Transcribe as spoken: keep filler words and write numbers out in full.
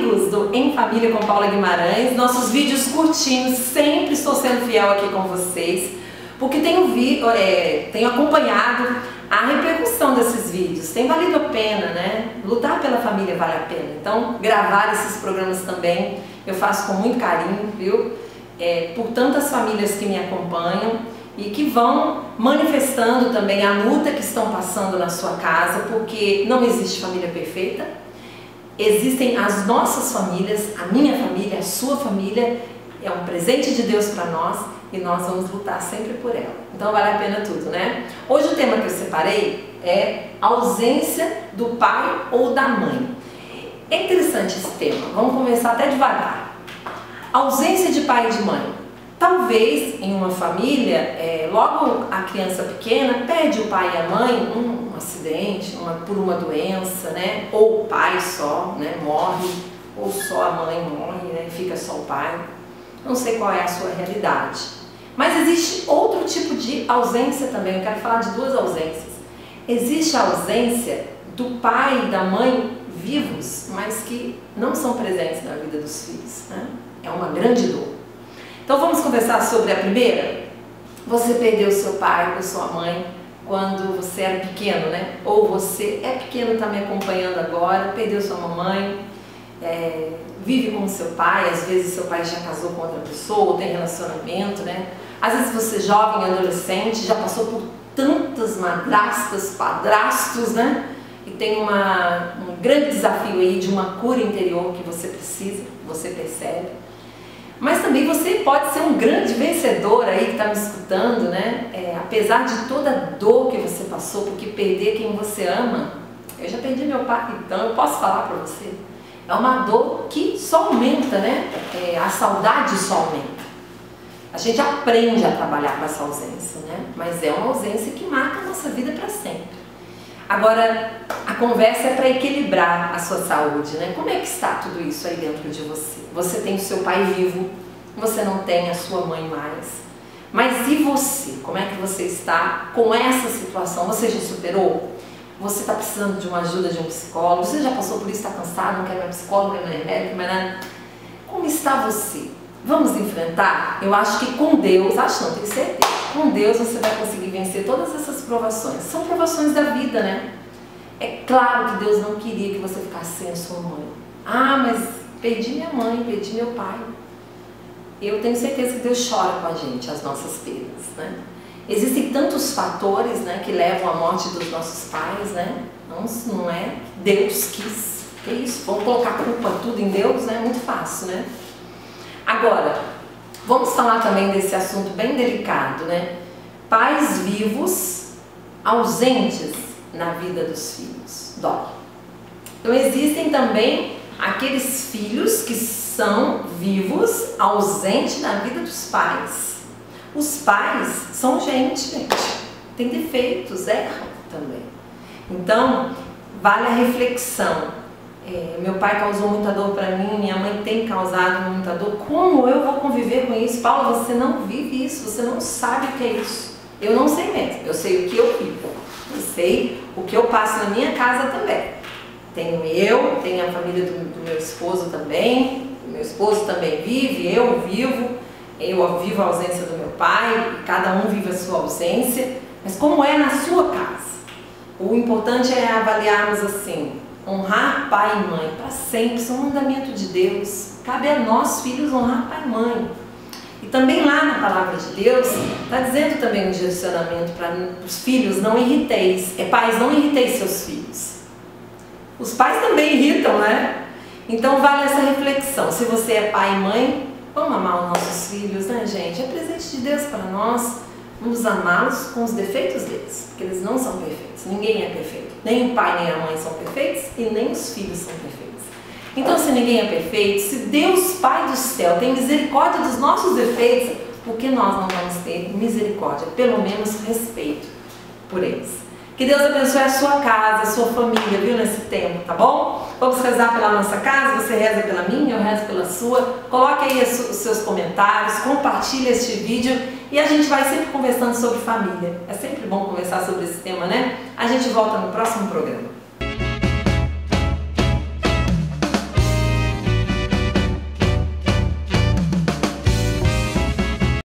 amigos do Em Família com Paula Guimarães, nossos vídeos curtinhos, sempre estou sendo fiel aqui com vocês, porque tenho, vi, é, tenho acompanhado a repercussão desses vídeos, tem valido a pena, né? Lutar pela família vale a pena, então gravar esses programas também eu faço com muito carinho, viu? É, por tantas famílias que me acompanham e que vão manifestando também a luta que estão passando na sua casa, porque não existe família perfeita. Existem as nossas famílias, a minha família, a sua família, é um presente de Deus para nós e nós vamos lutar sempre por ela. Então vale a pena tudo, né? Hoje o tema que eu separei é a ausência do pai ou da mãe. É interessante esse tema, vamos começar até devagar. A ausência de pai e de mãe. Talvez em uma família, é, logo a criança pequena perde o pai e a mãe, um, um acidente, uma, por uma doença, né? Ou o pai só, né? Morre, ou só a mãe morre, né? Fica só o pai. Não sei qual é a sua realidade. Mas existe outro tipo de ausência também, eu quero falar de duas ausências. Existe a ausência do pai e da mãe vivos, mas que não são presentes na vida dos filhos, né? É uma grande dor. Então vamos conversar sobre a primeira? Você perdeu seu pai ou sua mãe quando você era pequeno, né? Ou você é pequeno, está me acompanhando agora, perdeu sua mamãe, é, vive com seu pai, às vezes seu pai já casou com outra pessoa, tem relacionamento, né? Às vezes você jovem, adolescente, já passou por tantas madrastas, padrastos, né? E tem uma, um grande desafio aí de uma cura interior que você precisa, você percebe. Mas também você pode ser um grande vencedor aí que está me escutando, né? É, apesar de toda a dor que você passou, porque perder quem você ama, eu já perdi meu pai, então eu posso falar para você, é uma dor que só aumenta, né? É, a saudade só aumenta. A gente aprende a trabalhar com essa ausência, né? Mas é uma ausência que marca a nossa vida para sempre. Agora, a conversa é para equilibrar a sua saúde, né? Como é que está tudo isso aí dentro de você? Você tem o seu pai vivo, você não tem a sua mãe mais. Mas e você? Como é que você está com essa situação? Você já superou? Você está precisando de uma ajuda de um psicólogo? Você já passou por isso, está cansado, não quer mais psicólogo, não quer mais remédio, mas nada? Como está você? Vamos enfrentar? Eu acho que com Deus, acho não, tenho certeza, com Deus você vai conseguir vencer todas essas provações. São provações da vida, né? É claro que Deus não queria que você ficasse sem a sua mãe. Ah, mas perdi minha mãe, perdi meu pai. Eu tenho certeza que Deus chora com a gente, as nossas perdas, né? Existem tantos fatores, né, que levam à morte dos nossos pais, né? Não, não é Deus quis. Que isso? Vamos colocar a culpa tudo em Deus, né? É muito fácil, né? Agora, vamos falar também desse assunto bem delicado, né? Pais vivos, ausentes na vida dos filhos. Dói. Então existem também aqueles filhos que são vivos, ausentes na vida dos pais. Os pais são gente, gente. Tem defeitos, erram também. Então, vale a reflexão. É, meu pai causou muita dor para mim, minha mãe tem causado muita dor. Como eu vou conviver com isso? Paula, você não vive isso, você não sabe o que é isso. Eu não sei mesmo, eu sei o que eu vivo. Eu sei o que eu passo na minha casa também. Tenho eu, tenho a família do, do meu esposo também. O meu esposo também vive, eu vivo. Eu vivo a ausência do meu pai, cada um vive a sua ausência. Mas como é na sua casa? O importante é avaliarmos assim: honrar pai e mãe para sempre, isso é um mandamento de Deus. Cabe a nós, filhos, honrar pai e mãe. E também lá na palavra de Deus, está dizendo também um direcionamento para os filhos: não irriteis. É, pais, não irriteis seus filhos. Os pais também irritam, né? Então vale essa reflexão. Se você é pai e mãe, vamos amar os nossos filhos, né, gente? É presente de Deus para nós. Vamos amá-los com os defeitos deles, porque eles não são perfeitos. Ninguém é perfeito. Nem o pai nem a mãe são perfeitos e nem os filhos são perfeitos. Então, se ninguém é perfeito, se Deus, Pai do céu, tem misericórdia dos nossos defeitos, por que nós não vamos ter misericórdia? Pelo menos respeito por eles. Que Deus abençoe a sua casa, a sua família, viu, nesse tempo, tá bom? Vamos rezar pela nossa casa, você reza pela minha, eu rezo pela sua. Coloque aí os seus comentários, compartilhe este vídeo e a gente vai sempre conversando sobre família. É sempre bom conversar sobre esse tema, né? A gente volta no próximo programa.